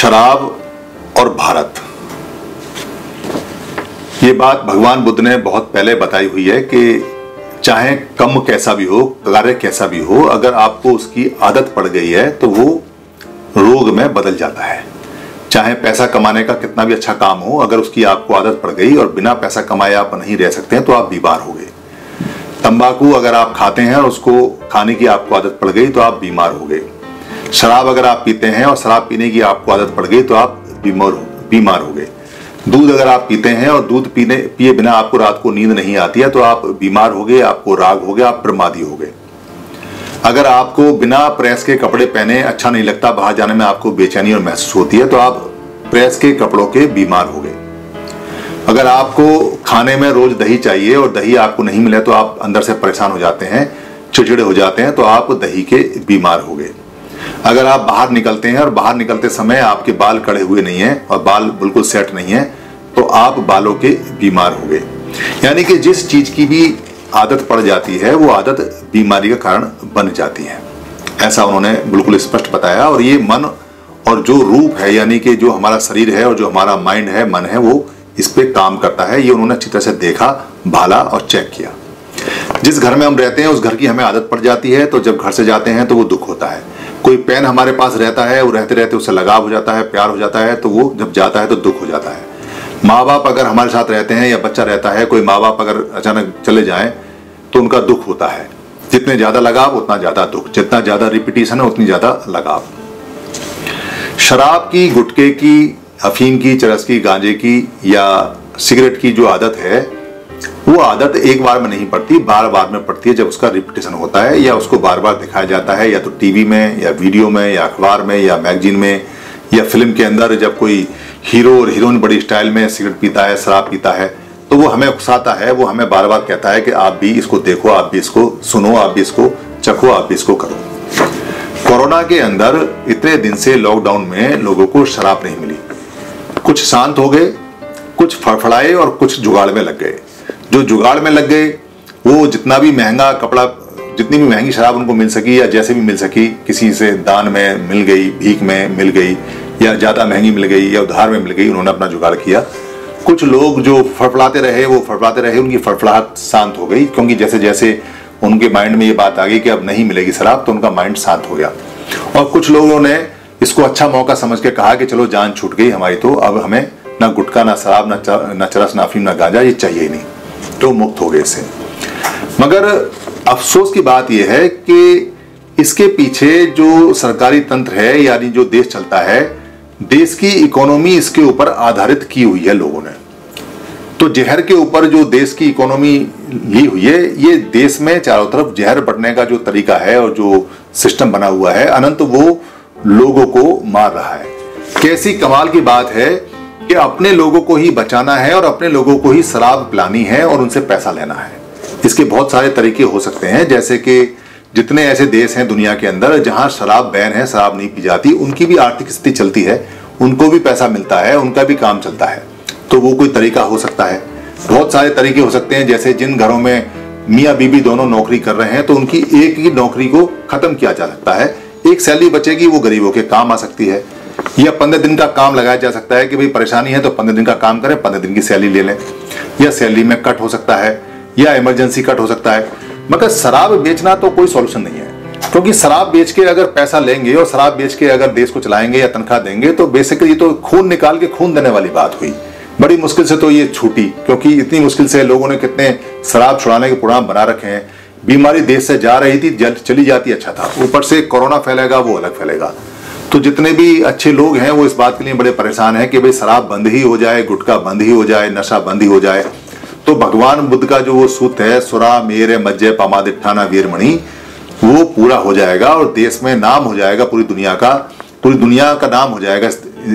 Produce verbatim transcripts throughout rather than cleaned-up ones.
शराब और भारत, ये बात भगवान बुद्ध ने बहुत पहले बताई हुई है कि चाहे कम कैसा भी हो, कार्य कैसा भी हो, अगर आपको उसकी आदत पड़ गई है तो वो रोग में बदल जाता है। चाहे पैसा कमाने का कितना भी अच्छा काम हो, अगर उसकी आपको आदत पड़ गई और बिना पैसा कमाए आप नहीं रह सकते हैं तो आप बीमार हो गए। तंबाकू अगर आप खाते हैं और उसको खाने की आपको आदत पड़ गई तो आप बीमार हो गए। शराब अगर आप पीते हैं और शराब पीने की आपको आदत पड़ गई तो आप बीमार हो बीमार हो गए। दूध अगर आप पीते हैं और दूध पीने पिए बिना आपको रात को नींद नहीं आती है तो आप बीमार हो गए, आपको राग हो गया, आप प्रमादी हो गए। अगर आपको बिना प्रेस के कपड़े पहने अच्छा नहीं लगता, बाहर जाने में आपको बेचैनी और महसूस होती है तो आप प्रेस के कपड़ों के बीमार हो गए। अगर आपको खाने में रोज दही चाहिए और दही आपको नहीं मिले तो आप अंदर से परेशान हो जाते हैं, चिड़चिड़े हो जाते हैं, तो आप दही के बीमार हो गए। अगर आप बाहर निकलते हैं और बाहर निकलते समय आपके बाल कड़े हुए नहीं हैं और बाल बिल्कुल सेट नहीं है तो आप बालों के बीमार हो गए। यानी कि जिस चीज की भी आदत पड़ जाती है वो आदत बीमारी का कारण बन जाती है, ऐसा उन्होंने बिल्कुल स्पष्ट बताया। और ये मन और जो रूप है, यानी कि जो हमारा शरीर है और जो हमारा माइंड है, मन है, वो इस पे काम करता है। ये उन्होंने अच्छी तरह से देखा, भाला और चेक किया। जिस घर में हम रहते हैं उस घर की हमें आदत पड़ जाती है तो जब घर से जाते हैं तो वो दुख होता है। कोई पेन हमारे पास रहता है, वो रहते रहते उससे लगाव हो जाता है, प्यार हो जाता है, तो वो जब जाता है तो दुख हो जाता है। माँ बाप अगर हमारे साथ रहते हैं या बच्चा रहता है, कोई माँ बाप अगर अचानक चले जाएं तो उनका दुख होता है। जितने ज्यादा लगाव उतना ज्यादा दुख, जितना ज्यादा रिपीटिशन है उतनी ज्यादा लगाव। शराब की, गुटखे की, अफीम की, चरस की, गांजे की या सिगरेट की जो आदत है वो आदत एक बार में नहीं पड़ती, बार बार में पड़ती है। जब उसका रिपीटेशन होता है या उसको बार बार दिखाया जाता है, या तो टीवी में या वीडियो में या अखबार में या मैगजीन में या फिल्म के अंदर, जब कोई हीरो और हीरोइन बड़ी स्टाइल में सिगरेट पीता है, शराब पीता है, तो वो हमें उकसाता है, वो हमें बार बार कहता है कि आप भी इसको देखो, आप भी इसको सुनो, आप भी इसको चखो, आप भी इसको करो। कोरोना के अंदर इतने दिन से लॉकडाउन में लोगों को शराब नहीं मिली। कुछ शांत हो गए, कुछ फड़फड़ाए और कुछ जुगाड़ में लग गए। जो जुगाड़ में लग गए वो जितना भी महंगा कपड़ा, जितनी भी महंगी शराब उनको मिल सकी या जैसे भी मिल सकी, किसी से दान में मिल गई, भीख में मिल गई, या ज्यादा महंगी मिल गई या उधार में मिल गई, उन्होंने अपना जुगाड़ किया। कुछ लोग जो फड़फड़ाते रहे वो फड़फड़ाते रहे, उनकी फड़फड़ाहट शांत हो गई, क्योंकि जैसे जैसे उनके माइंड में ये बात आ गई कि अब नहीं मिलेगी शराब तो उनका माइंड शांत हो गया। और कुछ लोगों ने इसको अच्छा मौका समझ के कहा कि चलो जान छूट गई हमारी, तो अब हमें ना गुटखा, ना शराब, ना चरस, ना अफीम, ना गांजा, ये चाहिए ही नहीं, तो मुक्त हो गए इससे। मगर अफसोस की बात यह है कि इसके पीछे जो सरकारी तंत्र है, यानी जो देश चलता है, देश की इकोनॉमी इसके ऊपर आधारित की हुई है लोगों ने। तो जहर के ऊपर जो देश की इकोनॉमी ली हुई है, ये देश में चारों तरफ जहर बंटने का जो तरीका है और जो सिस्टम बना हुआ है अनंत, वो लोगों को मार रहा है। कैसी कमाल की बात है कि अपने लोगों को ही बचाना है और अपने लोगों को ही शराब पिलानी है और उनसे पैसा लेना है। इसके बहुत सारे तरीके हो सकते हैं, जैसे कि जितने ऐसे देश हैं दुनिया के अंदर जहां शराब बैन है, शराब नहीं पी जाती, उनकी भी आर्थिक स्थिति चलती है, उनको भी पैसा मिलता है, उनका भी काम चलता है, तो वो कोई तरीका हो सकता है। बहुत सारे तरीके हो सकते हैं, जैसे जिन घरों में मियाँ बीबी दोनों नौकरी कर रहे हैं तो उनकी एक ही नौकरी को खत्म किया जा सकता है, एक सैलरी बचेगी, वो गरीबों के काम आ सकती है। या पंद्रह दिन का काम लगाया जा सकता है कि भाई परेशानी है तो पंद्रह दिन का काम करें, पंद्रह दिन की सैलरी ले लें, या सैलरी में कट हो सकता है, या इमरजेंसी कट हो सकता है। मगर शराब बेचना तो कोई सॉल्यूशन नहीं है, क्योंकि शराब बेच के अगर पैसा लेंगे और शराब बेच के अगर देश को चलाएंगे या तनख्वाह देंगे तो बेसिकली ये तो खून निकाल के खून देने वाली बात हुई। बड़ी मुश्किल से तो ये छूटी, क्योंकि इतनी मुश्किल से लोगों ने कितने शराब छुड़ाने के प्रोग्राम बना रखे हैं। बीमारी देश से जा रही थी, जल्द चली जाती अच्छा था, ऊपर से कोरोना फैलेगा, वो अलग फैलेगा। तो जितने भी अच्छे लोग हैं वो इस बात के लिए बड़े परेशान हैं कि भाई शराब बंद ही हो जाए, गुटखा बंद ही हो जाए, नशा बंद ही हो जाए। तो भगवान बुद्ध का जो वो सूत्र है, सुरा मेरे मज्जे पमादिठाना वीरमणि, वो पूरा हो जाएगा और देश में नाम हो जाएगा, पूरी दुनिया का पूरी दुनिया का नाम हो जाएगा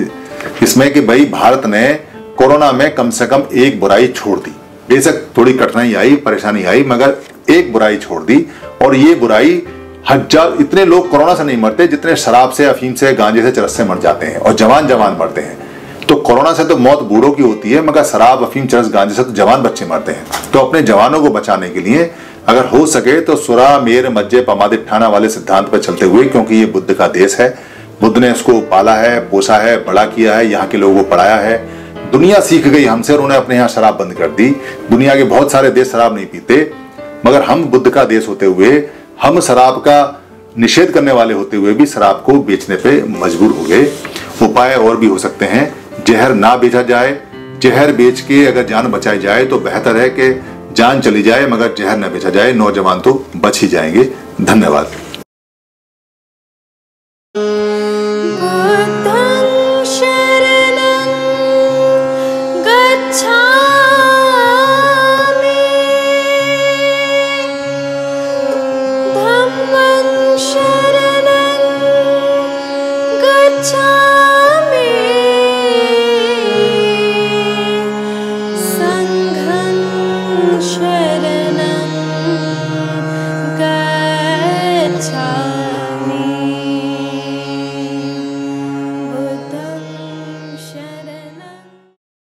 इसमें कि भाई भारत ने कोरोना में कम से कम एक बुराई छोड़ दी। बेशक थोड़ी कठिनाई आई, परेशानी आई, मगर एक बुराई छोड़ दी। और ये बुराई, हजार इतने लोग कोरोना से नहीं मरते जितने शराब से, अफीम से, गांजे से, चरस से मर जाते हैं, और जवान जवान मरते हैं। तो कोरोना से तो मौत बूढ़ों की होती है, मगर शराब, अफीम, चरस, गांजे से तो जवान बच्चे मरते हैं। तो अपने जवानों को बचाने के लिए अगर हो सके तो सुरा मेर मज्जे पमादिठाना वाले सिद्धांत पर चलते हुए, क्योंकि ये बुद्ध का देश है, बुद्ध ने इसको पाला है, पोसा है, बड़ा किया है, यहाँ के लोगों को पढ़ाया है। दुनिया सीख गई हमसे और उन्होंने अपने यहाँ शराब बंद कर दी। दुनिया के बहुत सारे देश शराब नहीं पीते, मगर हम बुद्ध का देश होते हुए, हम शराब का निषेध करने वाले होते हुए भी शराब को बेचने पे मजबूर हो गए। उपाय और भी हो सकते हैं। जहर ना बेचा जाए, जहर बेच के अगर जान बचाई जाए तो बेहतर है कि जान चली जाए मगर जहर न बेचा जाए। नौजवान तो बच ही जाएंगे। धन्यवाद। शरणं गच्छामि।